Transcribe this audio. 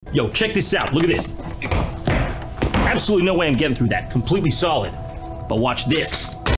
Yo, check this out. Look at this. Absolutely no way I'm getting through that. Completely solid. But watch this.